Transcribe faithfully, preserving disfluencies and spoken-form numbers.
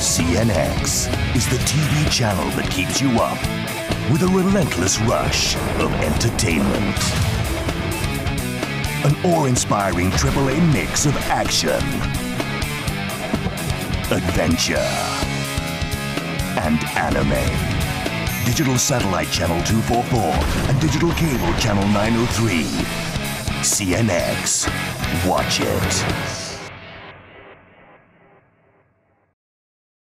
C N X is the T V channel that keeps you up with a relentless rush of entertainment. An awe-inspiring triple A mix of action, adventure, and anime. Digital Satellite Channel two forty-four and Digital Cable Channel nine oh three. C N X. Watch it.